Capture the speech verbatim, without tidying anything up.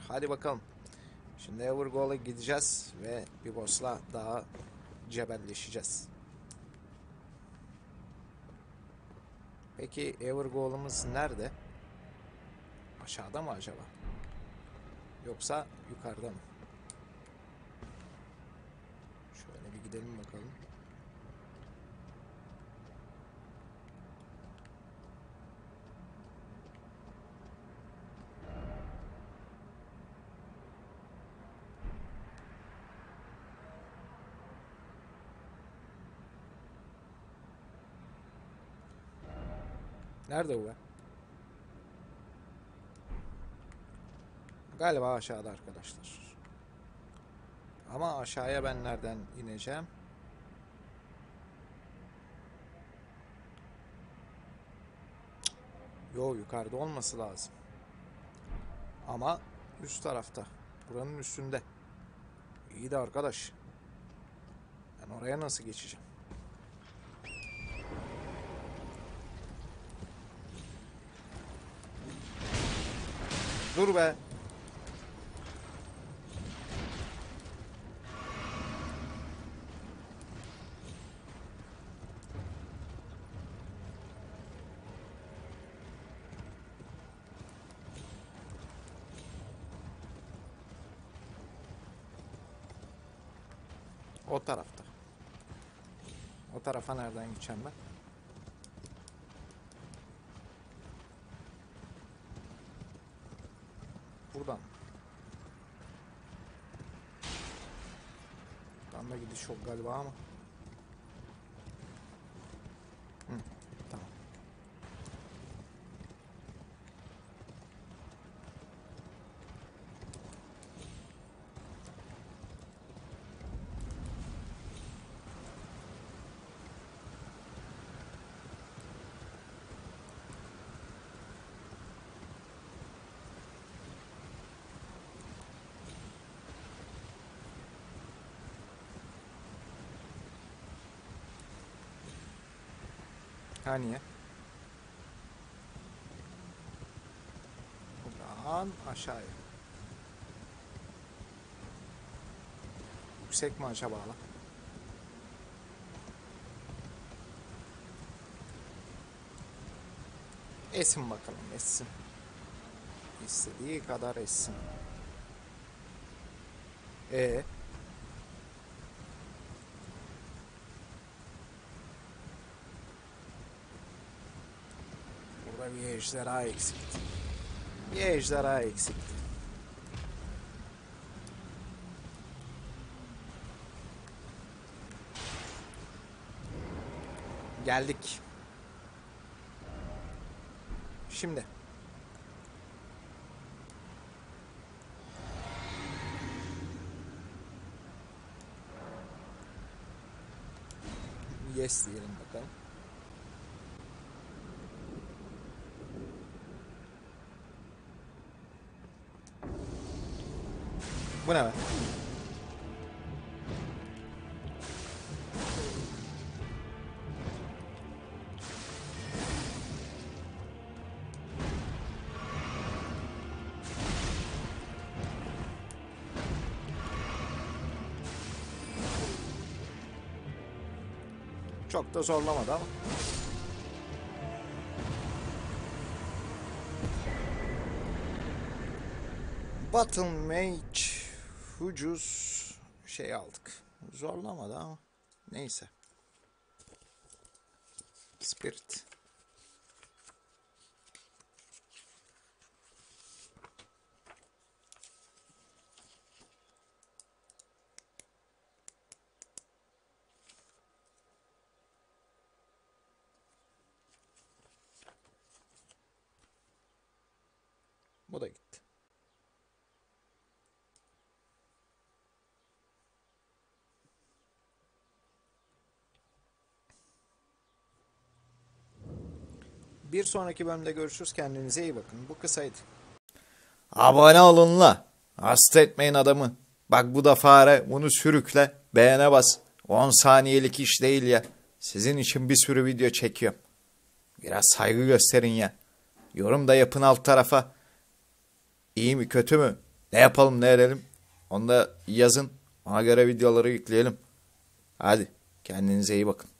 Hadi bakalım. Şimdi Evergoal'a gideceğiz ve bir boss'la daha cebelleşeceğiz. Peki Evergoal'ımız nerede? Aşağıda mı acaba? Yoksa yukarıda mı? Şöyle bir gidelim bakalım. Nerede bu be? Galiba aşağıda arkadaşlar. Ama aşağıya ben nereden ineceğim? Yo, yukarıda olması lazım. Ama üst tarafta. Buranın üstünde. İyi de arkadaş. Ben oraya nasıl geçeceğim? Dur be. O tarafta. O tarafa nereden gideceğim ben? Buradan. Buradan da gidiş yok galiba ama. Hı, tamam. Ha niye? Buradan aşağıya. Yüksek mi acaba lan? Essin bakalım, essin. İstediği kadar essin. E Burada bir ejderha eksikti. Bir ejderha eksikti. Geldik. Şimdi. Yes diyelim bakalım. Bu ne be? Çok da zorlamadı ama. Battle Mage ucuz şey aldık. Zorlamadı ama. Neyse. Spirit. Bu da gitti. Bir sonraki bölümde görüşürüz. Kendinize iyi bakın. Bu kısaydı. Abone olun la. Hasta etmeyin adamı. Bak bu da fare. Bunu sürükle. Beğene bas. on saniyelik iş değil ya. Sizin için bir sürü video çekiyorum. Biraz saygı gösterin ya. Yorum da yapın alt tarafa. İyi mi kötü mü? Ne yapalım ne edelim? Onu da yazın. Ona göre videoları yükleyelim. Hadi kendinize iyi bakın.